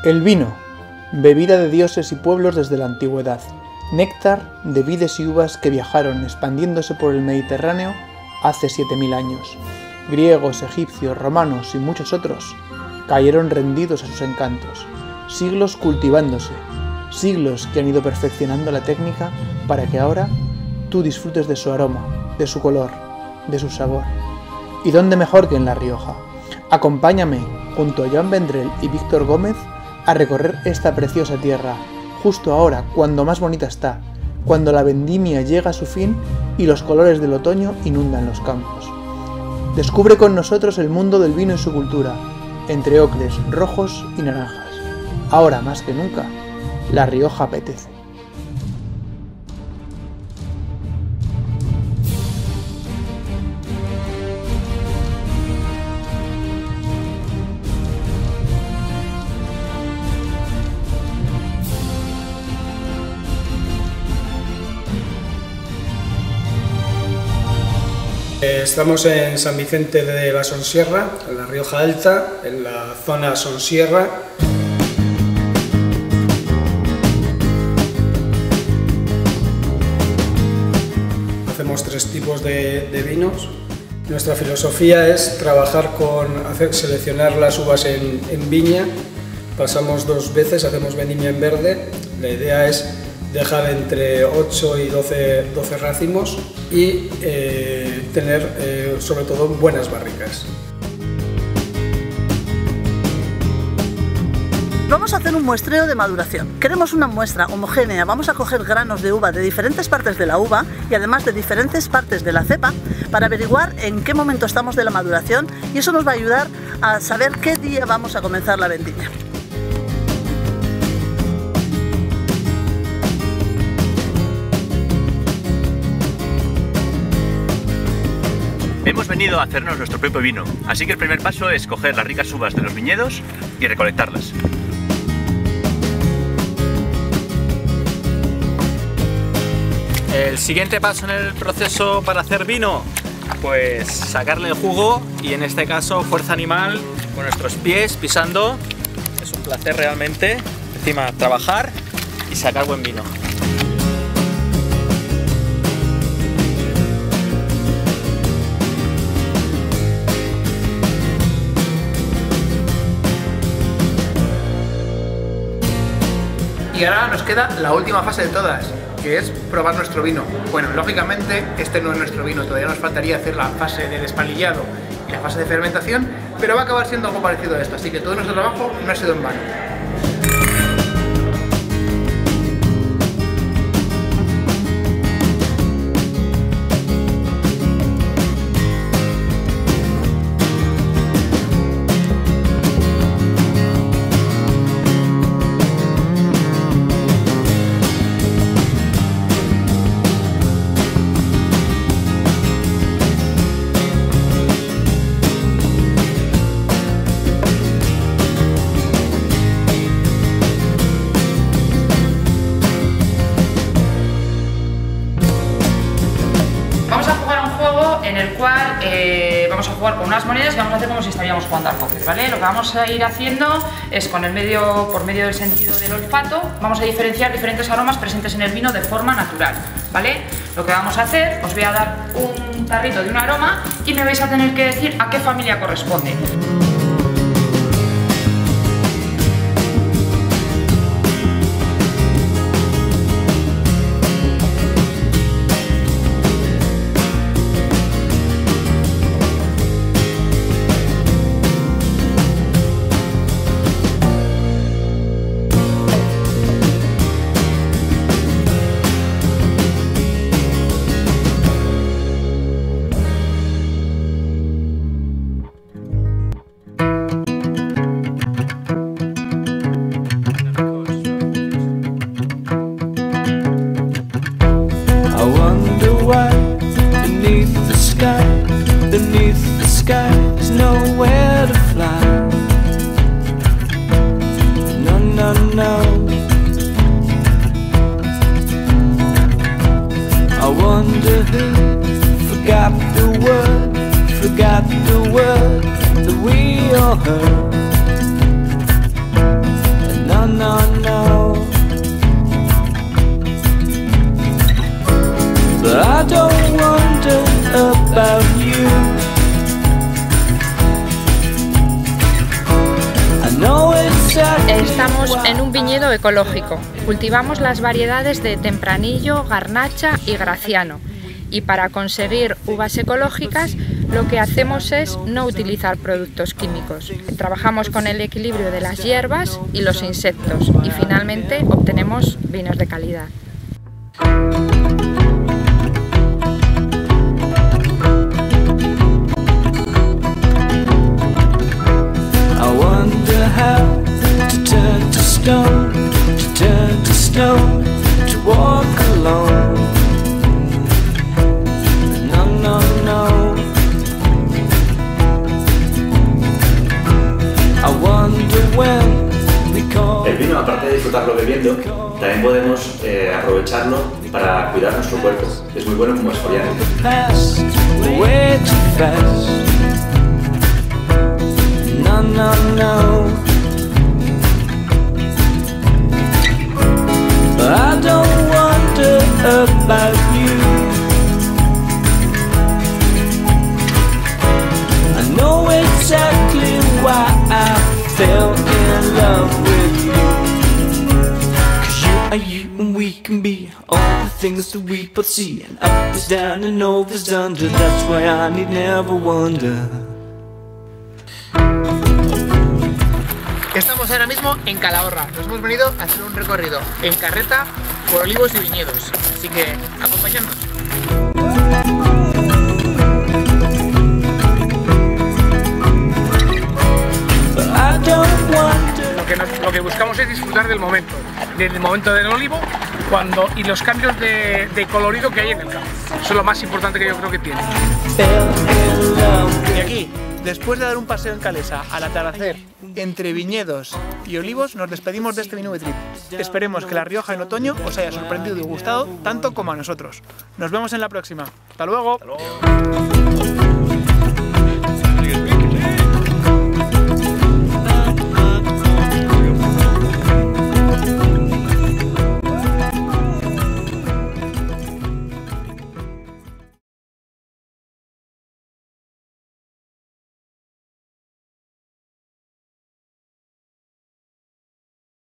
El vino, bebida de dioses y pueblos desde la antigüedad, néctar de vides y uvas que viajaron expandiéndose por el Mediterráneo hace 7000 años. Griegos, egipcios, romanos y muchos otros cayeron rendidos a sus encantos, siglos cultivándose, siglos que han ido perfeccionando la técnica para que ahora tú disfrutes de su aroma, de su color, de su sabor. ¿Y dónde mejor que en La Rioja? Acompáñame, junto a Joan Vendrell y Víctor Gómez, a recorrer esta preciosa tierra, justo ahora, cuando más bonita está, cuando la vendimia llega a su fin y los colores del otoño inundan los campos. Descubre con nosotros el mundo del vino y su cultura, entre ocres, rojos y naranjas. Ahora más que nunca, La Rioja apetece. Estamos en San Vicente de la Sonsierra, en La Rioja Alta, en la zona Sonsierra. Hacemos 3 tipos de vinos. Nuestra filosofía es trabajar seleccionar las uvas en viña. Pasamos 2 veces, hacemos vendimia en verde. La idea es dejar entre 8 y 12 racimos y tener sobre todo buenas barricas. Vamos a hacer un muestreo de maduración. Queremos una muestra homogénea, vamos a coger granos de uva de diferentes partes de la uva y además de diferentes partes de la cepa para averiguar en qué momento estamos de la maduración, y eso nos va a ayudar a saber qué día vamos a comenzar la vendimia. Hemos venido a hacernos nuestro propio vino, así que el primer paso es coger las ricas uvas de los viñedos y recolectarlas. El siguiente paso en el proceso para hacer vino, pues sacarle el jugo, y en este caso fuerza animal con nuestros pies pisando. Es un placer realmente, encima trabajar y sacar buen vino. Y ahora nos queda la última fase de todas, que es probar nuestro vino. Bueno, lógicamente este no es nuestro vino, todavía nos faltaría hacer la fase de despalillado y la fase de fermentación, pero va a acabar siendo algo parecido a esto, así que todo nuestro trabajo no ha sido en vano. En el cual vamos a jugar con unas monedas y vamos a hacer como si estaríamos jugando al póker, ¿vale? Lo que vamos a ir haciendo es por medio del sentido del olfato, vamos a diferenciar diferentes aromas presentes en el vino de forma natural, ¿vale? Lo que vamos a hacer, os voy a dar un tarrito de un aroma y me vais a tener que decir a qué familia corresponde. Estamos en un viñedo ecológico. Cultivamos las variedades de Tempranillo, Garnacha y Graciano. Y para conseguir uvas ecológicas, lo que hacemos es no utilizar productos químicos. Trabajamos con el equilibrio de las hierbas y los insectos y finalmente obtenemos vinos de calidad. El vino, aparte de disfrutarlo bebiendo, también podemos aprovecharlo para cuidar nuestro cuerpo. Es muy bueno como exfoliante. I don't wonder about you. I know exactly why I fell in love with you. 'Cause you are you and we can be all the things that we both see. And up is down and over is under. That's why I need never wonder. Estamos ahora mismo en Calahorra. Nos hemos venido a hacer un recorrido en carreta por olivos y viñedos. Así que, acompañadnos. Lo que buscamos es disfrutar del momento. Del momento del olivo y los cambios de colorido que hay en el campo. Eso es lo más importante que yo creo que tiene. Y aquí, después de dar un paseo en Calesa al atardecer entre viñedos y olivos, nos despedimos de este Vinube Trip. Esperemos que La Rioja en otoño os haya sorprendido y gustado tanto como a nosotros. Nos vemos en la próxima. ¡Hasta luego! ¡Hasta luego!